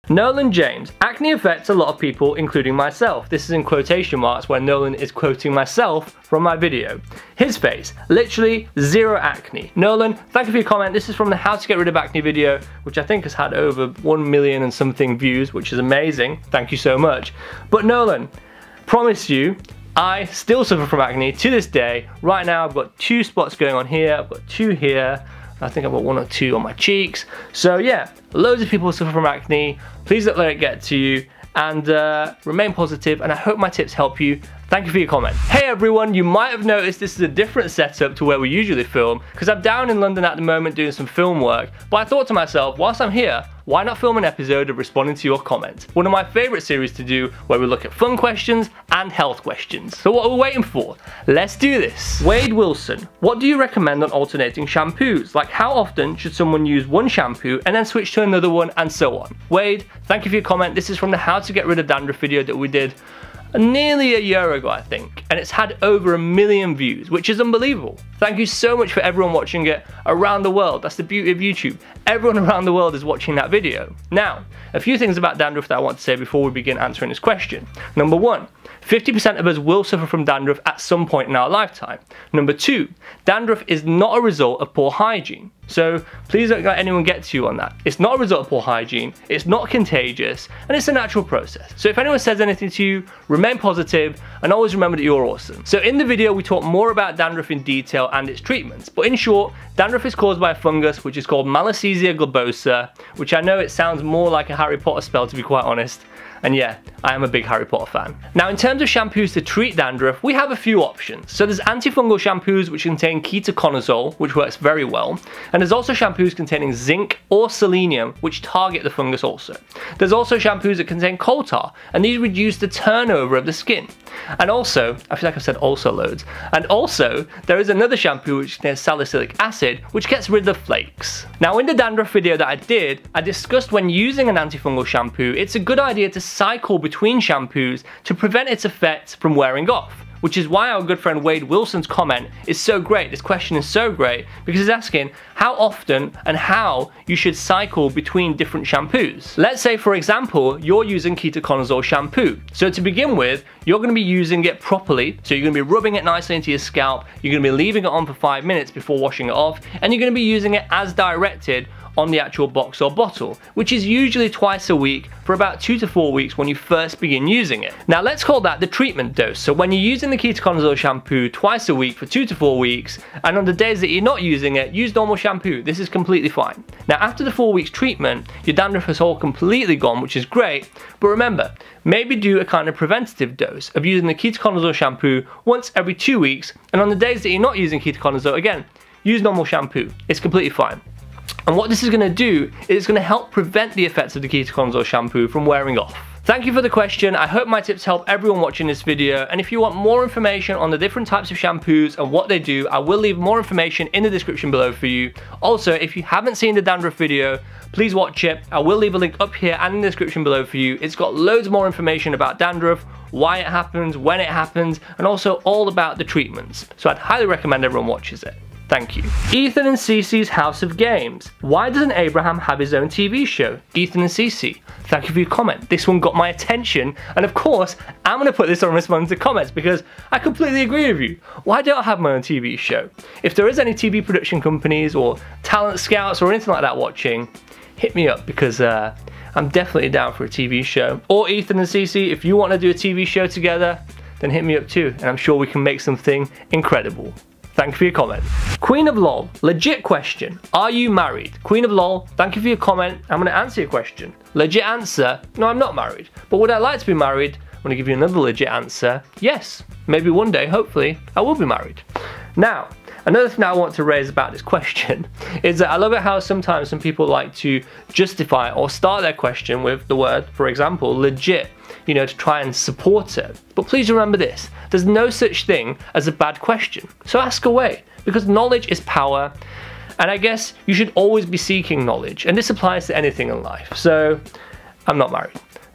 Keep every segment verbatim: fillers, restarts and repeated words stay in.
Nolan James, acne affects a lot of people, including myself. This is in quotation marks where Nolan is quoting myself from my video. His face, literally zero acne. Nolan, thank you for your comment. This is from the how to get rid of acne video, which I think has had over one million and something views, which is amazing. Thank you so much. But Nolan, promise you, I still suffer from acne to this day. Right now I've got two spots going on here, I've got two here, I think I've got one or two on my cheeks. So yeah, loads of people suffer from acne. Please don't let it get to you, and uh, remain positive, and I hope my tips help you. Thank you for your comment. Hey everyone, you might have noticed this is a different setup to where we usually film, because I'm down in London at the moment doing some film work, but I thought to myself, whilst I'm here, why not film an episode of responding to your comments? One of my favourite series to do, where we look at fun questions and health questions. So what are we waiting for? Let's do this. Wade Wilson, what do you recommend on alternating shampoos? Like how often should someone use one shampoo and then switch to another one, and so on? Wade, thank you for your comment. This is from the how to get rid of dandruff video that we did nearly a year ago, I think, and it's had over a million views, which is unbelievable. Thank you so much for everyone watching it around the world. That's the beauty of YouTube. Everyone around the world is watching that video. Now, a few things about dandruff that I want to say before we begin answering this question. Number one, fifty percent of us will suffer from dandruff at some point in our lifetime. Number two, dandruff is not a result of poor hygiene. So please don't let anyone get to you on that. It's not a result of poor hygiene, it's not contagious, and it's a natural process. So if anyone says anything to you, remain positive, and always remember that you're awesome. So in the video we talk more about dandruff in detail and its treatments, but in short, dandruff is caused by a fungus which is called Malassezia globosa, which I know it sounds more like a Harry Potter spell, to be quite honest. And yeah, I am a big Harry Potter fan. Now in terms of shampoos to treat dandruff, we have a few options. So there's anti-fungal shampoos which contain ketoconazole, which works very well. And there's also shampoos containing zinc or selenium, which target the fungus also. There's also shampoos that contain coal tar, and these reduce the turnover of the skin. And also, I feel like I've said also loads, and also there is another shampoo which contains salicylic acid, which gets rid of the flakes. Now in the dandruff video that I did, I discussed when using an antifungal shampoo, it's a good idea to cycle between shampoos to prevent its effects from wearing off. Which is why our good friend Wade Wilson's comment is so great. This question is so great because he's asking how often and how you should cycle between different shampoos. Let's say, for example, you're using ketoconazole shampoo. So to begin with, you're going to be using it properly. So you're going to be rubbing it nicely into your scalp. You're going to be leaving it on for five minutes before washing it off, and you're going to be using it as directed on the actual box or bottle, which is usually twice a week for about two to four weeks when you first begin using it. Now let's call that the treatment dose. So when you're using the ketoconazole shampoo twice a week for two to four weeks, and on the days that you're not using it, use normal shampoo. This is completely fine. Now after the four weeks treatment, your dandruff has all completely gone, which is great, but remember, maybe do a kind of preventative dose of using the ketoconazole shampoo once every two weeks, and on the days that you're not using ketoconazole, again, use normal shampoo. It's completely fine. And what this is going to do is it's going to help prevent the effects of the ketoconazole shampoo from wearing off. Thank you for the question. I hope my tips help everyone watching this video, and if you want more information on the different types of shampoos and what they do, I will leave more information in the description below for you. Also, if you haven't seen the dandruff video, please watch it. I will leave a link up here and in the description below for you. It's got loads more information about dandruff, why it happens, when it happens, and also all about the treatments. So I'd highly recommend everyone watches it. Thank you. Ethan and Cece's House of Games. Why doesn't Abraham have his own T V show? Ethan and Cece, thank you for your comment. This one got my attention, and of course, I'm gonna put this on responding to comments because I completely agree with you. Why don't I have my own T V show? If there is any T V production companies or talent scouts or anything like that watching, hit me up because uh, I'm definitely down for a T V show. Or Ethan and Cece, if you want to do a T V show together, then hit me up too, and I'm sure we can make something incredible. Thank you for your comment. Queen of LOL, legit question. Are you married? Queen of LOL, thank you for your comment. I'm gonna answer your question. Legit answer, no, I'm not married. But would I like to be married? I'm gonna give you another legit answer. Yes, maybe one day, hopefully, I will be married. Now, another thing I want to raise about this question is that I love it how sometimes some people like to justify or start their question with the word, for example, legit, you know, to try and support it. But please remember this, there's no such thing as a bad question. So ask away, because knowledge is power, and I guess you should always be seeking knowledge, and this applies to anything in life. So, I'm not married.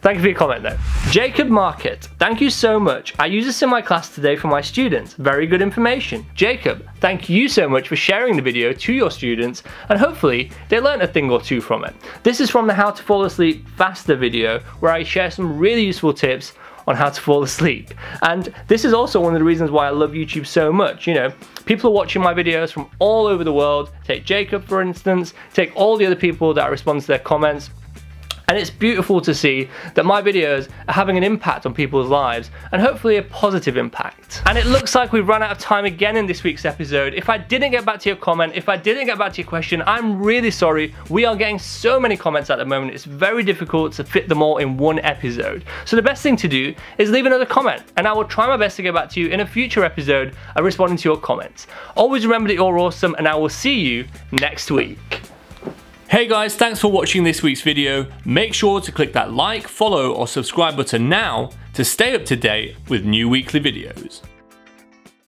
Thank you for your comment though. Jacob Market, thank you so much. I use this in my class today for my students. Very good information. Jacob, thank you so much for sharing the video to your students, and hopefully they learned a thing or two from it. This is from the How to Fall Asleep Faster video, where I share some really useful tips on how to fall asleep. And this is also one of the reasons why I love YouTube so much. You know, people are watching my videos from all over the world. Take Jacob, for instance, take all the other people that respond to their comments. And it's beautiful to see that my videos are having an impact on people's lives, and hopefully a positive impact. And it looks like we've run out of time again in this week's episode. If I didn't get back to your comment, if I didn't get back to your question, I'm really sorry. We are getting so many comments at the moment, it's very difficult to fit them all in one episode. So the best thing to do is leave another comment, and I will try my best to get back to you in a future episode of responding to your comments. Always remember that you're awesome, and I will see you next week. Hey guys, thanks for watching this week's video. Make sure to click that like, follow or subscribe button now to stay up to date with new weekly videos.